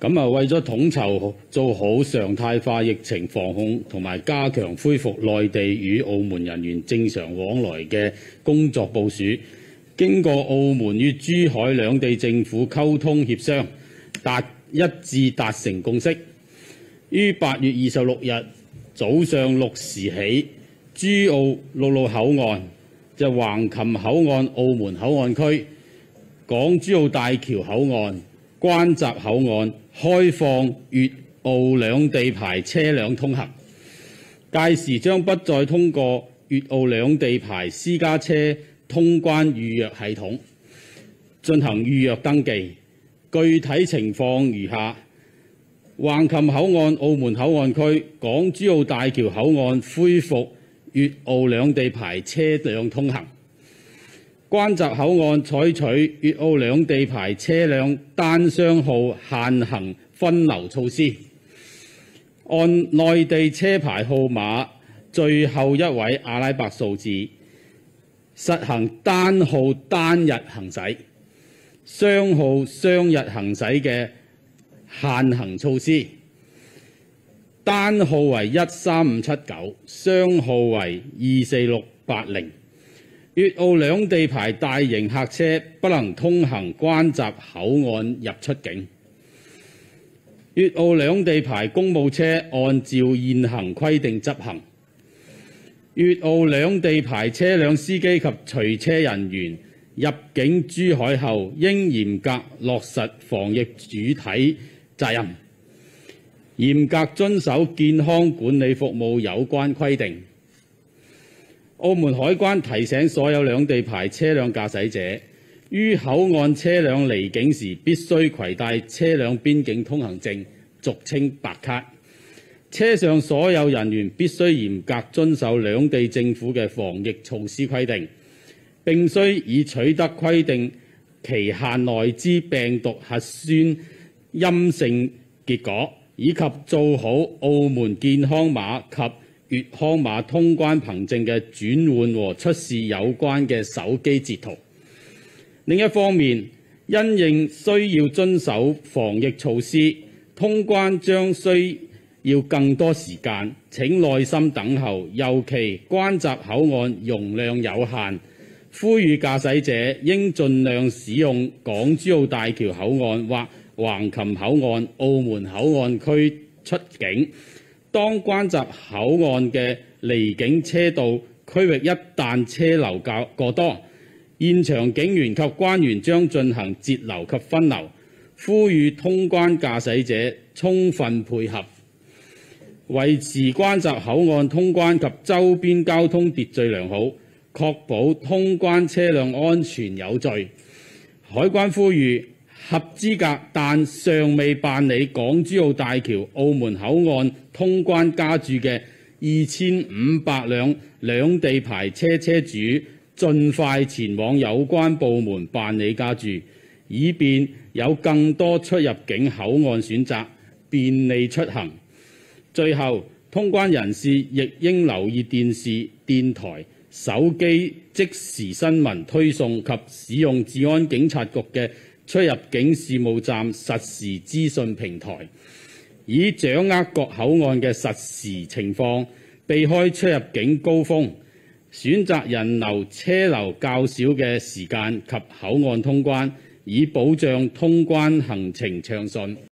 為咗統籌做好常態化疫情防控同埋加強恢復內地與澳門人員正常往來嘅工作部署，經過澳門與珠海兩地政府溝通協商，一致達成共識，於8月26日早上6時起，珠澳陸路口岸橫琴口岸、澳門口屆區、港珠澳大橋口岸、關閘口岸開放粵澳兩地牌車輛通行，屆時將不再通過粵澳兩地牌私家車通關預約系統進行預約登記。具體情況如下：橫琴口岸、澳門口岸區、港珠澳大橋口岸恢復粵澳兩地牌車輛通行；關閘口岸採取粵澳兩地牌車輛單雙號限行分流措施，按內地車牌號碼最後一位阿拉伯數字，實行單號單日行駛、雙號雙日行駛嘅限行措施，單號為13579，雙號為24680。粵澳兩地牌大型客車不能通行關閘口岸入出境。粵澳兩地牌公務車按照現行規定執行。粵澳兩地牌車輛司機及隨車人員入境珠海後，應嚴格落實防疫主體責任，嚴格遵守健康管理服務有關規定。澳門海關提醒所有兩地牌車輛駕駛者，於口岸車輛離境時必須攜帶車輛邊境通行證，俗稱白卡。車上所有人員必須嚴格遵守兩地政府嘅防疫措施規定，並須已取得規定期限內之病毒核酸陰性結果，以及做好澳門健康碼及粵康碼通關憑證嘅轉換和出示有關嘅手機截圖。另一方面，因應需要遵守防疫措施，通關將需要更多時間，請耐心等候。尤其關閘口岸容量有限，呼籲駕駛者應盡量使用港珠澳大橋口岸或橫琴口岸、澳門口岸區出境。當關閘口岸嘅離境車道區域一旦車流過多，現場警員及關員將進行截流及分流，呼籲通關駕駛者充分配合，維持關閘口岸通關及周邊交通秩序良好，確保通關車輛安全有序。海關呼籲合資格但尚未辦理港珠澳大橋、澳門口岸通關加注嘅2500輛兩地牌車車主，盡快前往有關部門辦理加注，以便有更多出入境口岸選擇，便利出行。最後，通關人士亦應留意電視、電台、手機即時新聞推送及使用治安警察局嘅出入境事務站實時資訊平台，以掌握各口岸嘅實時情況，避開出入境高峰，選擇人流車流較少嘅時間及口岸通關，以保障通關行程暢順。